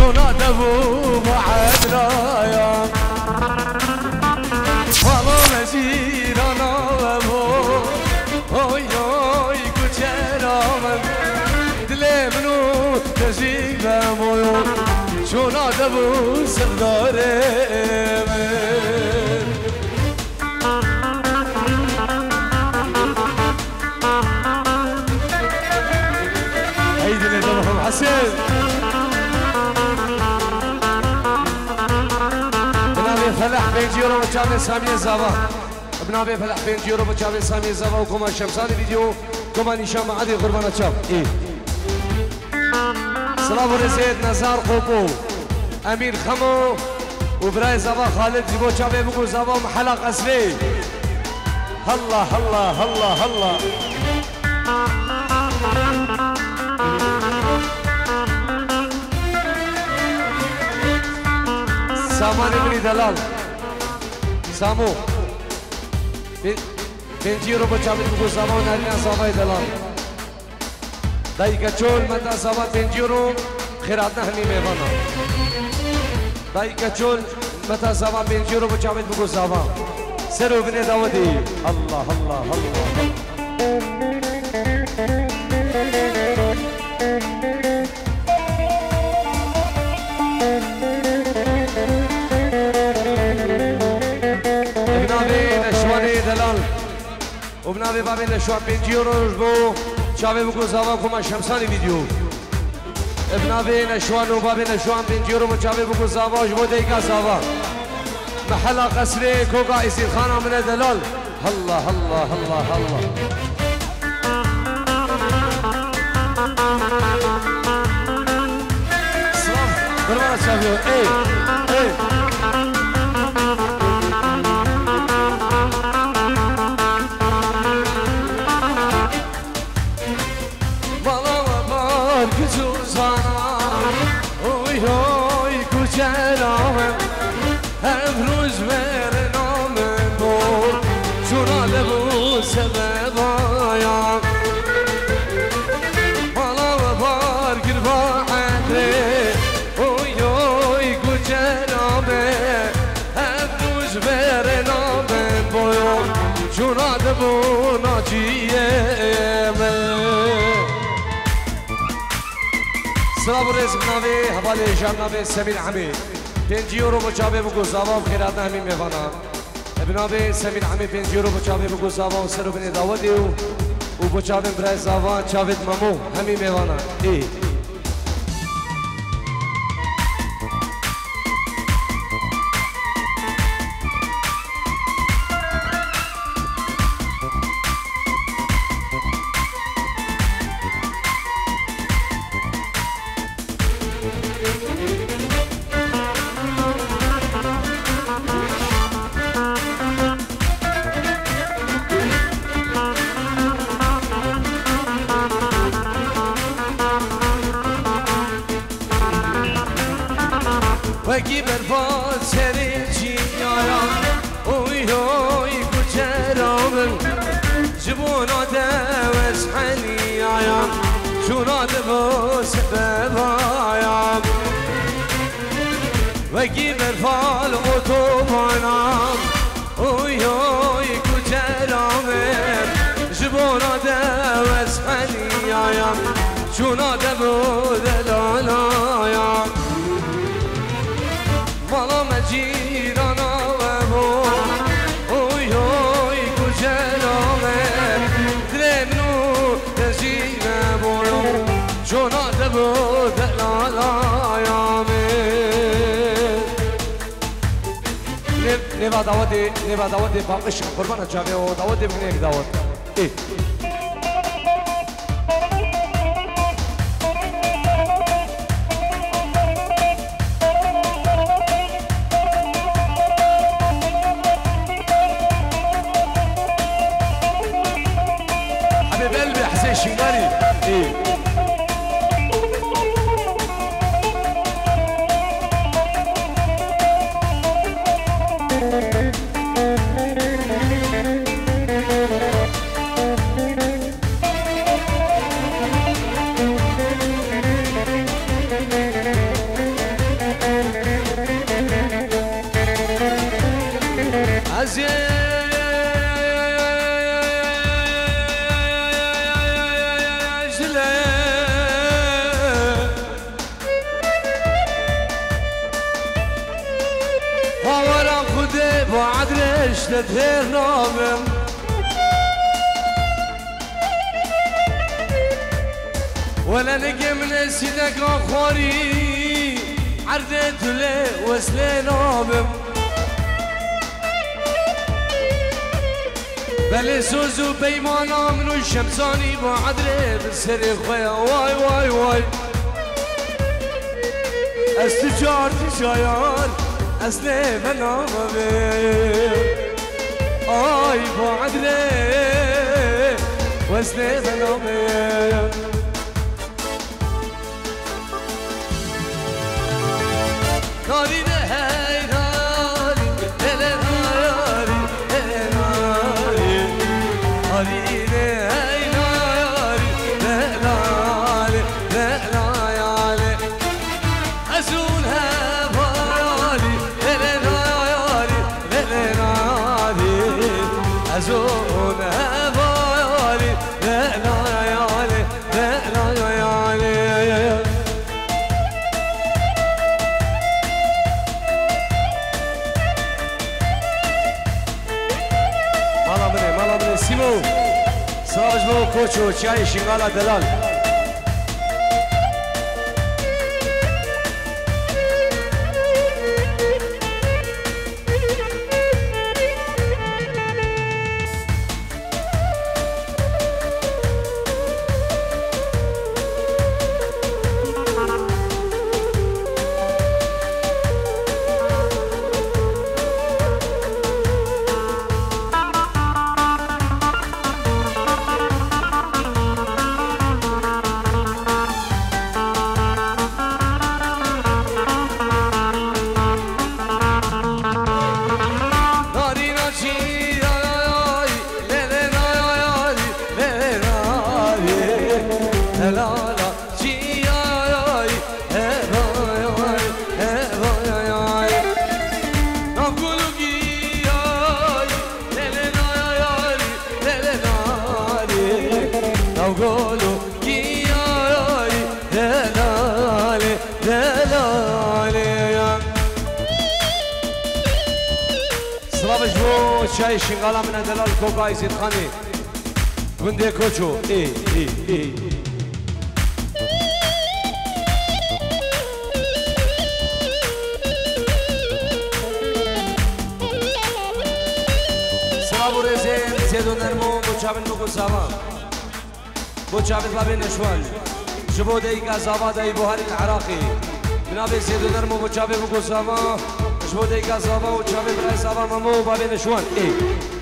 شو نادبوا بعد رايا والله مزيد انا وابو اوي اوي كوچرامن دل منو تزيد مويو شو نادبوا سرداره عيد اللي ضربهم حسين بنابي فلح بين جيرو وشامي سامي زابا بنابي فلح بين جيرو وشامي سامي زابا وكما شمساني فيديو كما نشام عادي قربان شام ايه سلام ورزيد نزار قوبو امير خمو وبراي زابا خالد جيبو شامي بقول زابا محلق اسلي هلا هلا هلا هلا سامان ابني دلال سامو بنجيرو بچابت بگو سامان نارينا سامای دلال دایی کچول متا سامان بنجيرو خیراتنا همی میوانا دایی کچول متا سامان بنجيرو بچابت بگو سامان سر ابن داودی الله الله الله وبنابي بابي نشوان بنجيروش بو شابي بكو زاوا كما شمساني فيديو ابنابي نشوان وبابي نشوان بنجيرو شابي بكو زاوا جبو ديكا زاوا محلا قسري كوكا يصير خانه من دلال الله الله الله الله سلام برمان شابيو اي اي سلام ورز بنابي حوالي جام نابي سمير عمي بنجيورو بچابي بگو زاوا خيراتنا همي ميوانا بنابي سمير عمي بنجيورو بچابي بگو زاوا سرو بني داوديو و بچابي برای زاوا چاوت مامو همي ميوانا اي وگی برباد سری چیارم اوی اوی کچرامم جبونا دوز حنیایم شونا دوز ببایم وگی برفال اتوبانم اوی اوی کچرامم جبونا دوز حنیایم شونا دوز دلالایم والا مجیرانا و بو اوی اوی کجرامه درمنو تزیب بولو جونا دبو دلالایامه نوا داوتی باقش قربان جاوه و داوتی بگنه داوت ای شمالي ايه بعد رشت تهرامم ولا نجي من سيدك اخوري عردت له وسلي نامم بل سوزو بيمانا منو الشمساني بعد بالسر خويا واي واي واي استجارتي شايان اسلي بنامم اي بعد وسلي بنامم ناري نهاي ناري ناري ناري ناري نهاي ناري ناري ناري أزولها باري ناري ناري أزولها باري ناري ناري سيمو صراج بو كوتشو شاي شنغالا دلال شاي شنغالا من دلال كوكا يزيد خاني بندي كوتشو اي اي اي سلام ورزين زيدو نرمو بوچابن بو ساوا بوچابن بابن نشوان جبو ديكا زابا داي بوهاري العراقي منابي زيدو نرمو بوچابن بو ساوا شو ديكا زابا وشابي براي زابا مامو بابي نشوان ايه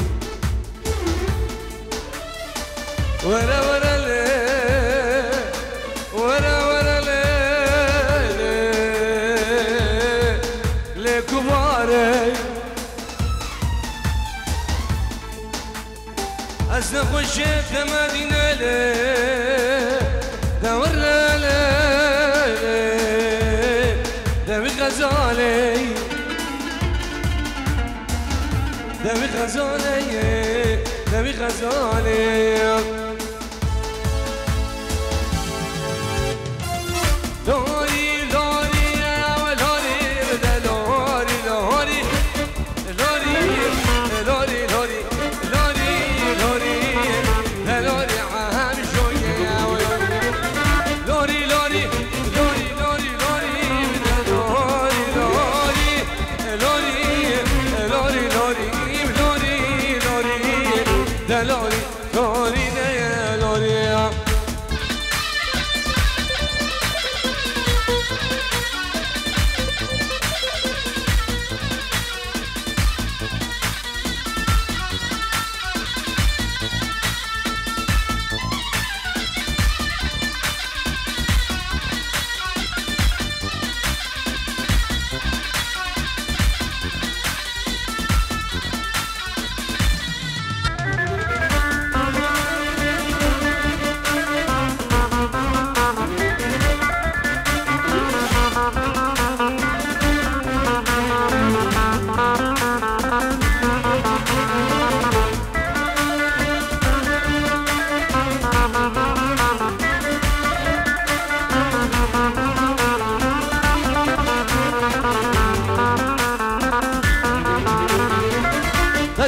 ورا ورا لي ورا ورا لي لكباري أزنق وشيك مدينة لي دور لي دمي غزالي دمي غزالي دمي غزالي لوري لوري يا ولوري لوري لوري لوري لوري لوري لوري لوري لوري عام شوية يا ولوري لوري لوري لوري لوري لوري لوري لوري لوري لوري لوري لوري لوري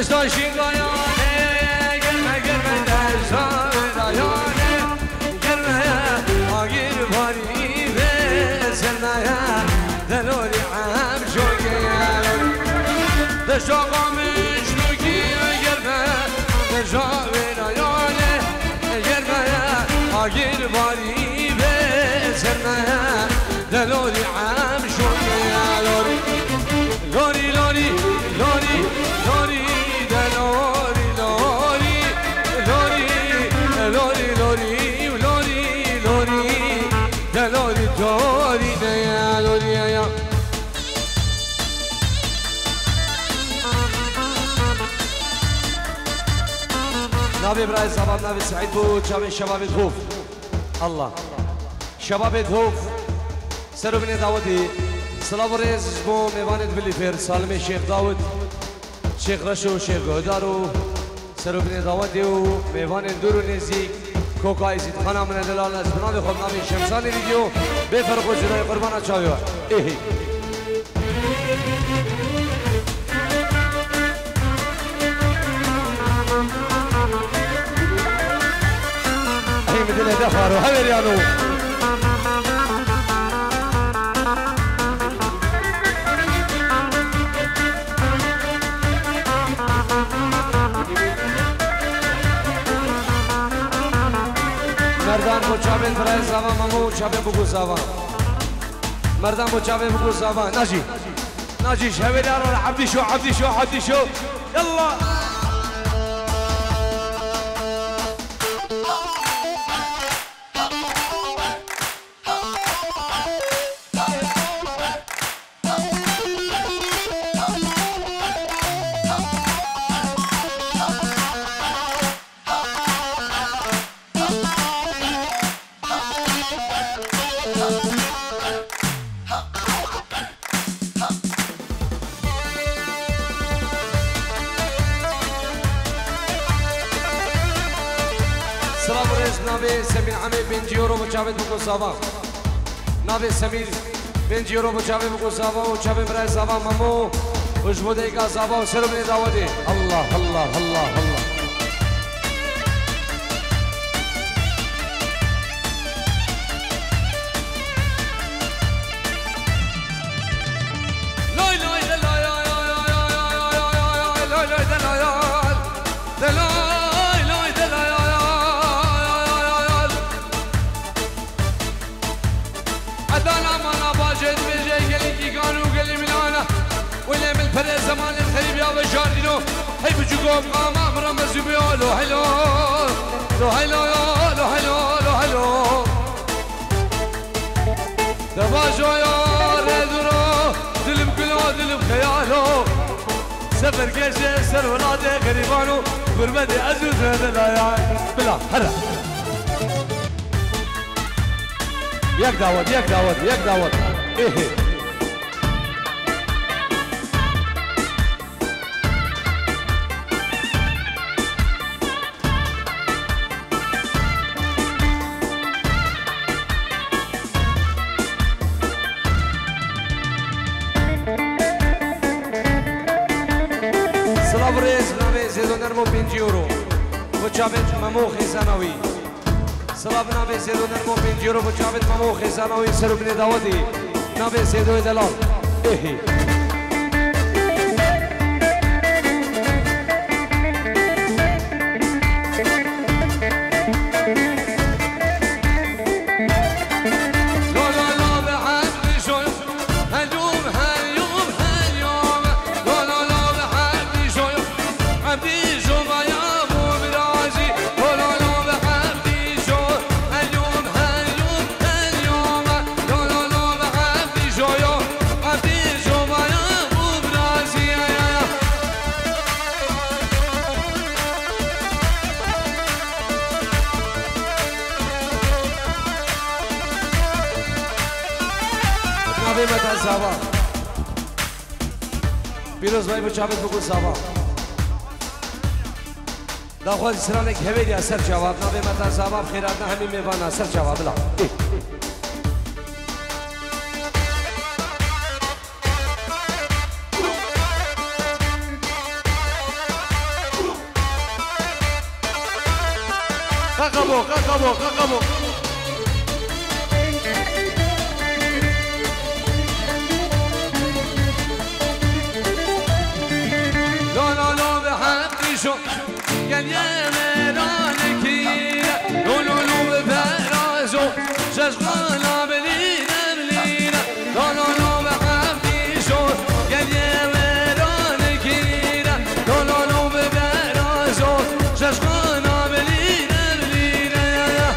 دشتا شینگایانه گرمه گرمه دشتا دایانه گرمه آگیر باری بسرمه دلوری هم شوگیان دشتا قامش نوکی گرمه دشتا دایانه گرمه آگیر باری بسرمه دلوری هم شوگیان لوری لوری لوری لوری دلوری لوری لوری لوری لوری لوری لوری دلوری لوری دیا لوری یا نبی برای زبان نبی سعید بود شب شباب دهوف الله شباب دهوف سر بني داودي سلام ريز بو ميوانت بليفير سالم شيخ داود شيخ رشو شيخ هدارو سر بني داودي و ميوان دورو نزيك كوكا يزيد خانا من دلال از بنابي خود نامي شمساني فيديو بفرق و جدای قربانا چاويو ايه ايه مدينة دخارو هاي ريانو مردان مچابن برای زاوا مامو چابن بگو زاوا مردان مچابن بگو زاوا ناجي شهوير يا رول عبدي شو يلا نابي سمير عمي بن جيورو مچابد بگو زاوا نابي سمير بن جيورو مچابد بگو زاوا و چابد برای زاوا مامو وجبوده کا زاوا و سر بني داودي الله الله الله الله زمان الخريب يا بشاردينو هي بجوكم قاما مرام بزوبيو لو هلو لو هلو لو هلو لو هلو دباجو يا ردرو دلم كلو دلم خيالو سفر كيشي سر ولادي غريبانو برمدي عزوز هذا لا يا بلا هلا ياك داود ايه نرمو 5 يورو وجابت مامو خزانوي سلام نابي زيدو نرمو 5 يورو وجابت مامو خزانوي سر بني داودي نابي زيدو دلال ايه زاوا پیروز بای بچابت بگو زاوا داخل سرانک هویدی اثر جواب نبی متا زاوا خیرات نه همین میوان اثر جواب لا قاقبو قاقبو قاقبو لا لا لا بحقي شو قال يا ميرانكي لا لا لا بفرازو ششغانا بلينا بلينا لا لا لا بحقي شو قال يا ميرانكي لا لا لا بفرازو ششغانا بلينا بلينا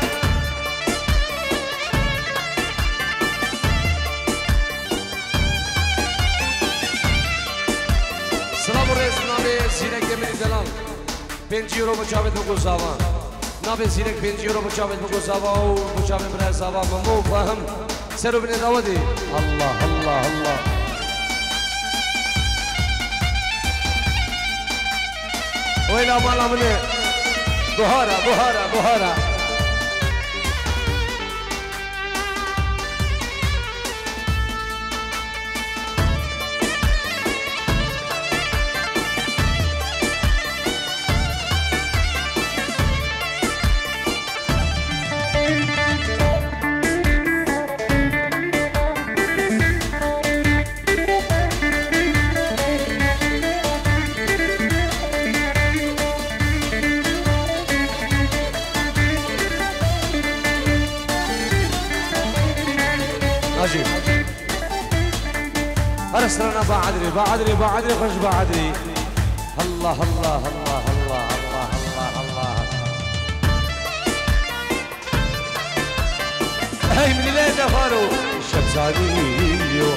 سلام ورز نامه زیرک من دلان 5 یورو مچاوت بگو زاوان نامه زیرک 5 یورو مچاوت بگو زاوا و مچاوت برای زاوا ممو فهم سرو بني داودي الله الله الله ويلا مالا مني بهارة بهارة بهارة أرسلنا بعدري بعدري بعدري خش بعدري الله الله الله الله الله الله الله هاي من الليلة فارو الشمسانية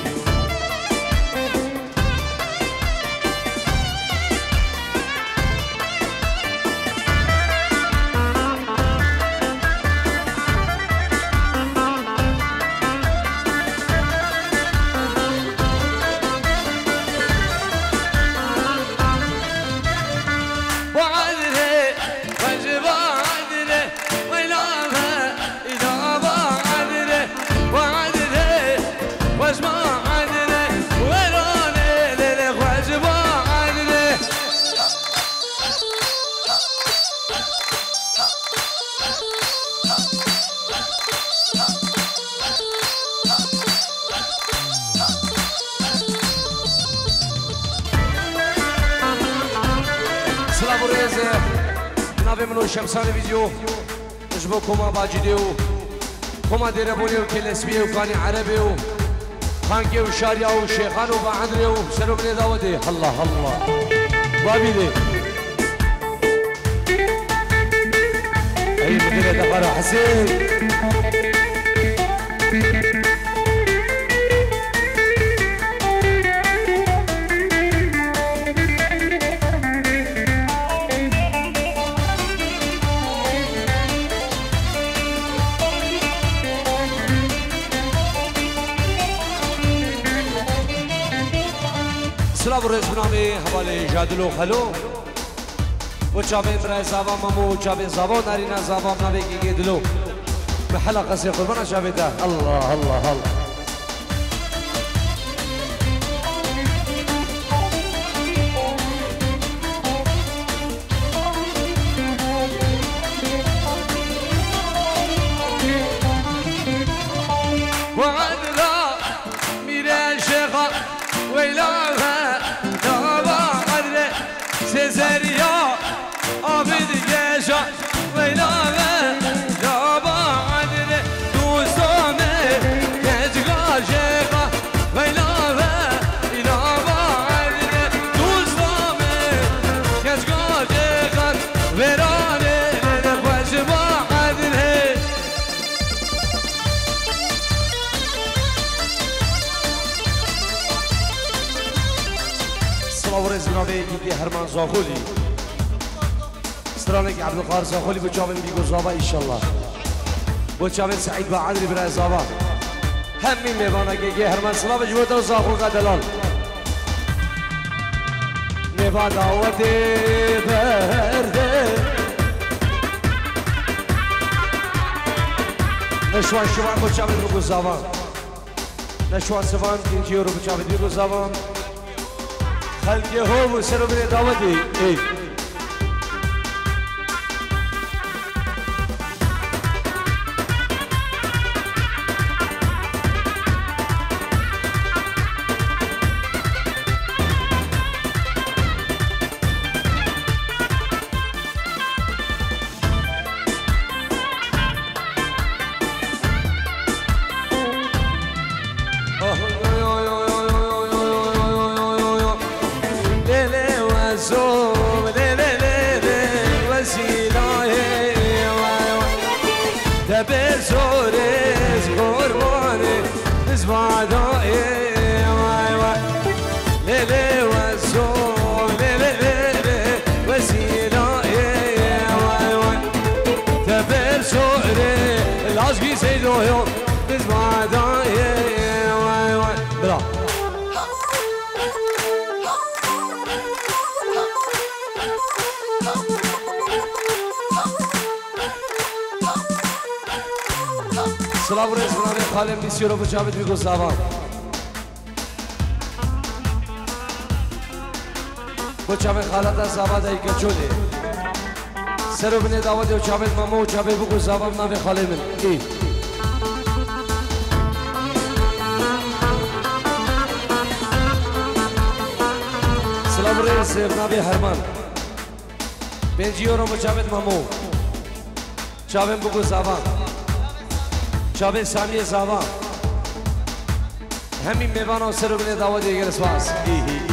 منو شمسان فيديو اجبو كوما باجديو كوما ديربونيو كلسبيو كاني عربيو خانكي وشاريا وشيخان وبعدريو سنو بني داودي الله الله بابي دي اي مدينة دخارة حسين سلام ورز بنامه حواله جادلو خلو و چاوه برای زاوا مامو و چاوه زاوا نارینا زاوا منابه گیگه دلو محلا قصه قربان چاوه ده الله الله الله وعدنا میره شیخا ویلامه سيزريا عبد جيشا وينامه جابا عدل دوستامه كجغا شيخا وينامه جابا عدل دوستامه كجغا شيخا ورانه وجبا عدل صور زنابه دیگه هرمان زاخولی استرانك عبد القادر زاخولی بچاون بیگو زابا ایشالله بچاون سعید بعدری برای زابا همین میوانا که هرمان سلام جبوتا و زاخول قدلال میوا دعوت برده نشوان شوان بچاون بیگو زابا نشوان سوان اینتیو رو بچاون بیگو زابا خلقی هو و سر و بره دعوتی زورز قرباني زبادائي واي واي ليلي والزور ليلي ليلي وسيلائي واي واي تبر زوري العشقي سيدو يوم زبادائي واي واي برا سلام رئیس برنامه خالم نیستی رو بچابت بیگو زبان بچابت خالت در زبان دایی که چوده سر رو بینه داوت و چابت ماما و چابت بگو زبان نامی خالم ای سلام رئیس برنامه هرمان بینجیو رو بچابت مامو چابت بگو زبان چابه سامی زبان همین میوان و سر و بینه داوت دیگر سواس